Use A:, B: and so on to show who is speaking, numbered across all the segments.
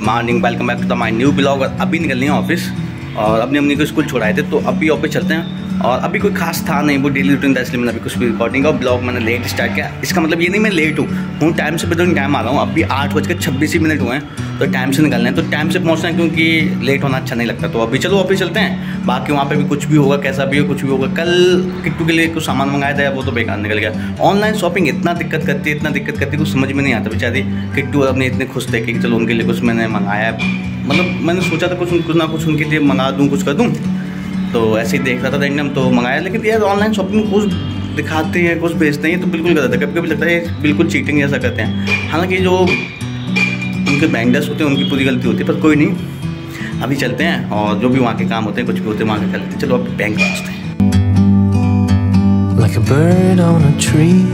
A: Morning, welcome back to the my new blog. और अभी निकलनी है ऑफिस और अपनी अम्मी को स्कूल छोड़ाए थे, तो अभी ऑफिस चलते हैं। और अभी कोई खास था नहीं, वो डेली रूटीन था, इसलिए मैंने अभी कुछ भी रिकॉर्डिंग और ब्लॉग मैंने लेट स्टार्ट किया। इसका मतलब ये नहीं मैं लेट हूँ टाइम से बिल्कुल टाइम आ रहा हूँ। अभी 8:26 हुए हैं, तो टाइम से निकलना है, तो टाइम से पहुँचना है, क्योंकि लेट होना अच्छा नहीं लगता। तो अभी चलो ऑफिस चलते हैं। बाकी वहाँ पे भी कुछ भी होगा, कैसा भी हो, कुछ भी होगा। कल किट्टू के लिए कुछ सामान मंगाया था, वो तो बेकार निकल गया। ऑनलाइन शॉपिंग इतना दिक्कत करती है, कुछ समझ में नहीं आता। बेचारी किट्टू अपने इतने खुश थे कि चलो उनके लिए कुछ मैंने मंगाया। मतलब मैंने सोचा था कुछ ना कुछ उनके लिए मंगा दूँ, कुछ कर दूँ, तो ऐसे ही देख रहा था एकदम, तो मंगाया। लेकिन यार ऑनलाइन शॉपिंग कुछ दिखाते हैं, कुछ बेचते हैं, तो बिल्कुल गलत है। कभी कभी लगता है बिल्कुल चीटिंग जैसा करते हैं। हालांकि जो उनके वेंडर्स होते हैं उनकी पूरी गलती होती है, पर कोई नहीं, अभी चलते हैं और जो भी वहाँ के काम होते हैं, कुछ भी होते हैं, वहाँ के कर लेते हैं। चलो अब बैंक पहुँचते हैं।
B: Like a bird on a tree,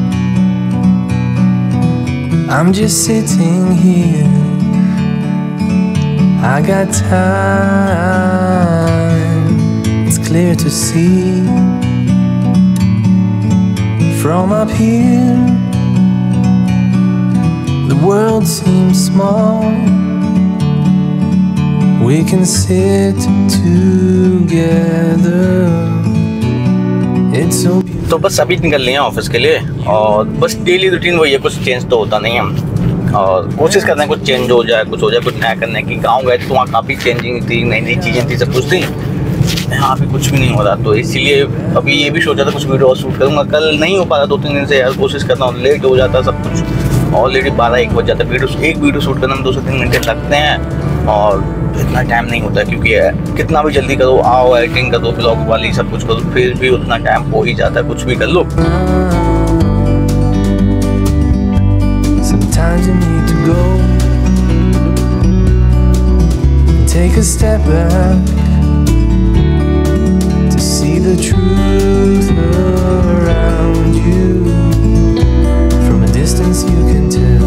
B: I'm just sitting here. I got time, it's clear to see. From up here, the world seems small. We can sit together. It's so beautiful.
A: तो बस अभी निकल रहे हैं office के लिए, और बस डेली रूटीन वही है, कुछ चेंज तो होता नहीं है। और कोशिश करते हैं कुछ चेंज हो जाए, कुछ नया करने की। गाँव गए तो वहाँ काफ़ी चेंजिंग थी, नई नई चीज़ें थी, सब कुछ थी। यहाँ पे कुछ भी नहीं हो रहा, तो इसीलिए अभी ये भी सोचा था कुछ वीडियो शूट करूँगा। कल नहीं हो पा रहा, 2-3 दिन से यार कोशिश करता हूँ, लेट हो जाता सब कुछ। ऑलरेडी 12-1 बज जाता है। एक वीडियो शूट करने में 2 से 3 घंटे लगते हैं, और इतना टाइम नहीं होता, क्योंकि कितना भी जल्दी करो, आओ एडिटिंग करो, ब्लॉग वाली सब कुछ करो, फिर भी उतना टाइम हो ही जाता है, कुछ भी कर लो।
B: Sometimes you need to go, take a step back to see the truth around you. From a distance you can tell.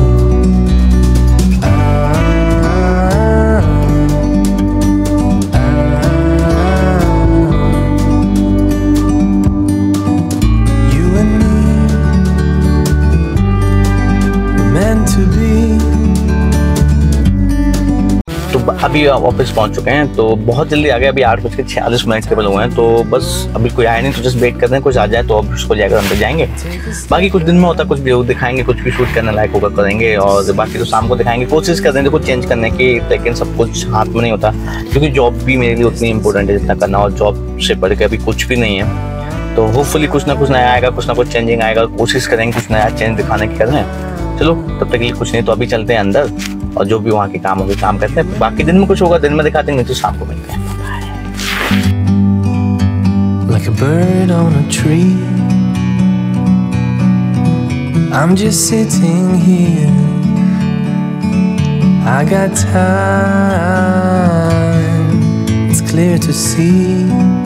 A: अभी ऑफिस पहुंच चुके हैं, तो बहुत जल्दी आ गए। अभी 8:46 टेबल हुए हैं, तो बस अभी कोई आया नहीं, तो जस्ट वेट कर रहे हैं, कुछ आ जाए तो ऑफिस को जाकर हम पे जाएंगे। बाकी कुछ दिन में होता है, कुछ वीडियो दिखाएंगे, कुछ भी शूट करने लायक होगा करेंगे, और बाकी तो शाम को दिखाएंगे। कोशिश कर रहे हैं कुछ चेंज करने की, लेकिन सब कुछ हाथ में नहीं होता, क्योंकि जॉब भी मेरे लिए उतनी इंपॉर्टेंट है जितना करना, और जॉब से बढ़ के अभी कुछ भी नहीं है। तो होपफुली कुछ ना कुछ नया आएगा, कुछ ना कुछ चेंजिंग आएगा। कोशिश करेंगे कुछ नया चेंज दिखाने की कर रहे हैं। चलो तब तक के लिए कुछ नहीं, तो अभी चलते हैं अंदर, और जो भी वहाँ के काम होंगे काम करते हैं। बाकी दिन में कुछ होगा, दिन में दिखाते हैं, नहीं तो शाम को मिलते हैं।
B: Like a bird on a tree, I'm just sitting here. I got time, it's clear to see.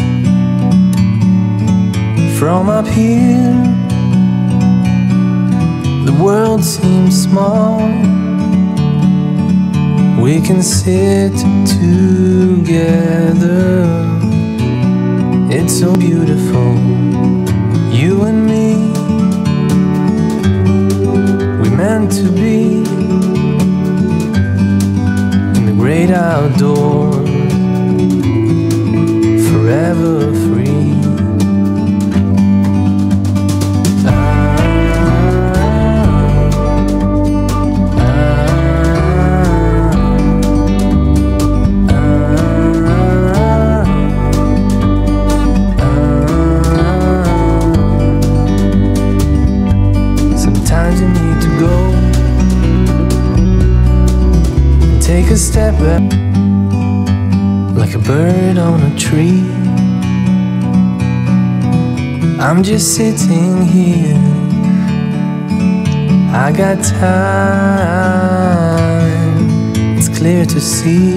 B: From up here, the world seems small. We can sit together. It's so beautiful, you and me. We meant to be in the great outdoors, forever free. Take a step back, like a bird on a tree. I'm just sitting here. I got time, it's clear to see.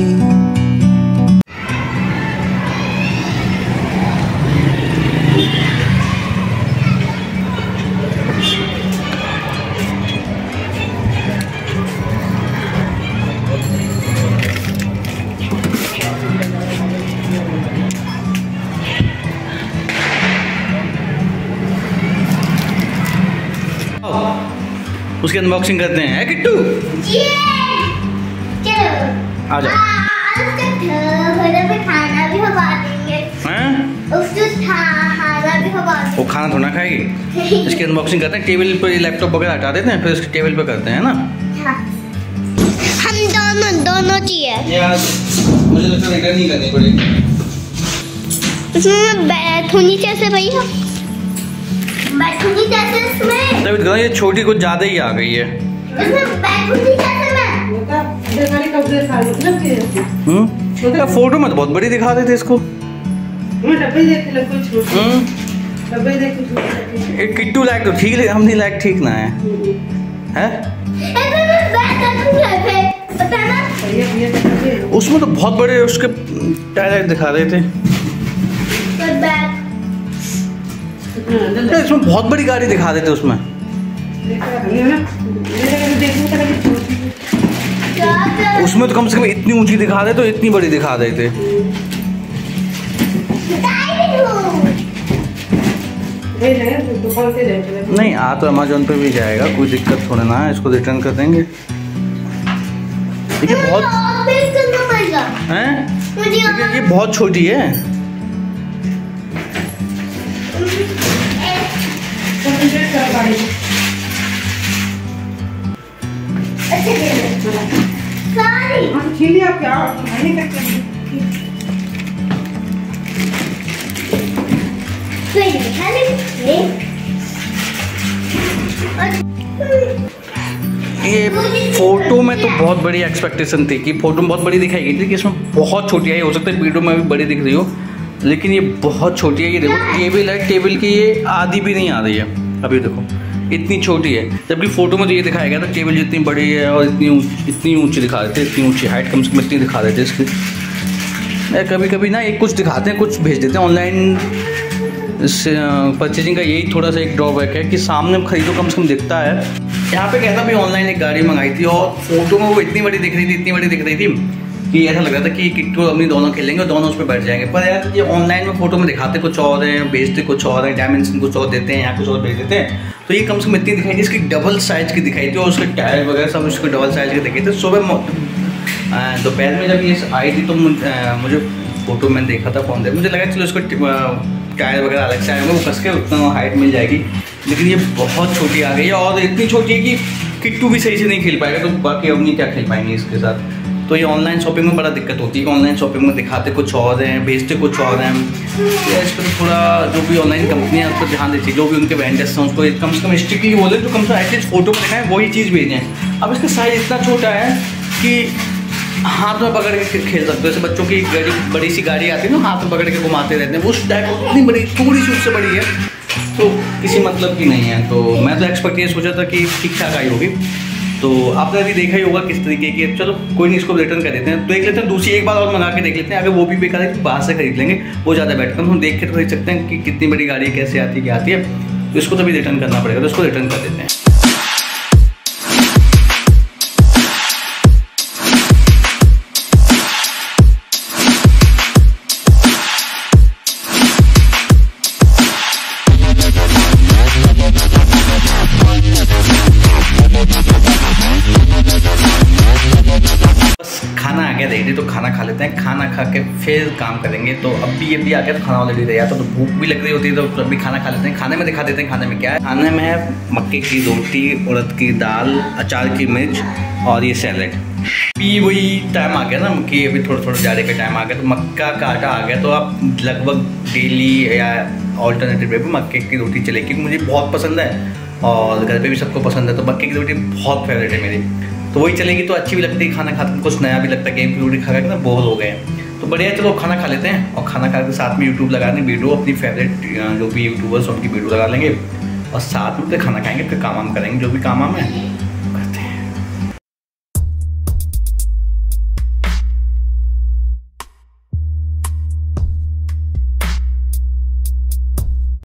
A: उसकी unboxing करते हैं, किट्टू?
C: चलो।
A: आ जाओ।
C: खाना भी खवा देंगे।
A: वो खाना थोड़ा खाएगी। इसकी अनबॉक्सिंग करते हैं, टेबल पर लैपटॉप वगैरह हटा देते हैं, फिर इसके टेबल पर करते हैं ना।
C: हम दोनों चाहिए
A: यार, मुझे लगता है रिटर्न नहीं करनी पड़ेगी।
C: इसमें बैठूंगी कैसे भैया? बैठूंगी कैसे इसमें?
A: तभी ये छोटी कुछ ज्यादा ही आ गई है।
C: इसमें बैठूंगी कैसे मैं?
A: फोटो में तो बहुत बड़ी दिखा देते इसको। एक किट्टू लायक तो ठीक है, हम नहीं लायक ठीक ना है, उसमें तो बहुत बड़े उसके टायर दिखा रहे थे। इसमें बहुत बड़ी गाड़ी दिखा देते उसमें। उसमें तो कम से कम इतनी ऊंची दिखा दे, तो इतनी बड़ी दिखा देते। नहीं, आ तो अमेज़न पे भी जाएगा, कोई दिक्कत थोड़ा ना है, इसको रिटर्न कर देंगे। देखिए बहुत हैं, ये बहुत छोटी है। ये फोटो में तो बहुत बड़ी एक्सपेक्टेशन थी कि फोटो में बहुत बड़ी दिखाई गई थी कि इसमें बहुत छोटी है। हो सकता है वीडियो में भी बड़ी दिख रही हो, लेकिन ये बहुत छोटी है। ये देखो टेबल है, टेबल की ये आधी भी नहीं आ रही है। अभी देखो इतनी छोटी है, जबकि फोटो में तो ये दिखाया गया था टेबल जितनी बड़ी है और इतनी ऊंची दिखा देते, इतनी ऊंची हाइट कम से कम इतनी दिखा देते इसकी। कभी कभी ना एक कुछ दिखाते हैं, कुछ भेज देते हैं। ऑनलाइन परचेजिंग का यही थोड़ा सा एक ड्रॉबैक है कि सामने खरीदो कम से कम दिखता है। यहाँ पे कहता भी ऑनलाइन एक गाड़ी मंगाई थी और फोटो में वो इतनी बड़ी दिख रही थी, इतनी बड़ी दिख रही थी कि ऐसा लग रहा था कि किट्टू अपनी दोनों खेलेंगे और दोनों उस पर बैठ जाएंगे। पर यार ये ऑनलाइन में फोटो में दिखाते कुछ और हैं, बेचते कुछ और हैं, डायमेंशन कुछ और देते हैं, यहाँ कुछ और भेज देते हैं। तो ये कम से कम इतनी दिखाई थी, इसकी डबल साइज़ की दिखाई थी और उसके टायर वगैरह सब उसके डबल साइज़ के दिखे थे। सुबह दोपहर में जब ये आई थी तो मुझे फोटो में देखा था फ़ोन से, मुझे लगा चलो इसको टायर वगैरह अलग से आएंगे, वो कस के उतना हाइट मिल जाएगी। लेकिन ये बहुत छोटी आ गई है और इतनी छोटी है कि किट्टू भी सही से नहीं खेल पाएगा, तो बाकी अपनी क्या खेल पाएंगे इसके साथ। तो ये ऑनलाइन शॉपिंग में बड़ा दिक्कत होती है। ऑनलाइन शॉपिंग में दिखाते कुछ और हैं, भेजते कुछ और हैं। इस पर थोड़ा जो भी ऑनलाइन कंपनियाँ उस पर ध्यान देती है, जो भी उनके वेंडर्स हैं उसको कम से कम स्ट्रिक्टली बोले तो कम से कम एटलीस्ट फोटो में दिखाएं, वही चीज़ भेजें। अब इसका साइज़ इतना छोटा है कि हाथ में पकड़ के खेल सकते हो। जैसे बच्चों की बड़ी सी गाड़ी आती है ना, हाथ में पकड़ के घुमाते रहते हैं, उस टाइप इतनी बड़ी, थोड़ी सी उससे बड़ी है, तो किसी मतलब की नहीं है। तो मैं तो एक्सपेक्ट ये सोचा था कि ठीक ठाक आई होगी। तो आपने भी देखा ही होगा किस तरीके की। चलो कोई नहीं, इसको रिटर्न कर देते हैं। देख लेते हैं, दूसरी एक बार और मंगा के देख लेते हैं। अगर वो भी बेकार है तो बाहर से खरीद लेंगे, वो ज़्यादा बेटर। हम देख के तो खरीद सकते हैं कि कितनी बड़ी गाड़ी कैसे आती है, क्या आती है। तो इसको तो भी रिटर्न करना पड़ेगा, तो इसको रिटर्न कर देते हैं। खाना आ गया रेडी, तो खाना खा लेते हैं। खाना खा के फिर काम करेंगे। तो अभी आ गया, तो खाना ऑलरेडी तैयार था, तो भूख भी लग रही होती है, तो अभी खाना खा लेते हैं। खाने में दिखा देते हैं खाने में क्या है। खाने में है मक्के की रोटी, उड़द की दाल, अचार की मिर्च और ये सैलेड। अभी वही टाइम आ गया ना कि अभी थोड़ा जाने का टाइम आ गया, तो मक्का का आटा आ गया। तो आप लगभग डेली या ऑल्टरनेटिव वे पर मक्के की रोटी चलेगी, मुझे बहुत पसंद है और घर पे भी सबको पसंद है। तो मक्के की रोटी बहुत फेवरेट है मेरी, तो वही चलेगी। तो अच्छी भी लगती है, खाना खाते कुछ नया भी लगता है। गेम की रोटी खा कर ना बोर हो गए हैं, तो बढ़िया। चलो खाना खा लेते हैं और खाना खा के साथ में यूट्यूब लगा दें, वीडियो अपनी फेवरेट जो भी यूट्यूबर्स उनकी वीडियो लगा लेंगे और साथ में फिर खाना खाएंगे, फिर काम वाम करेंगे जो भी काम वाम है।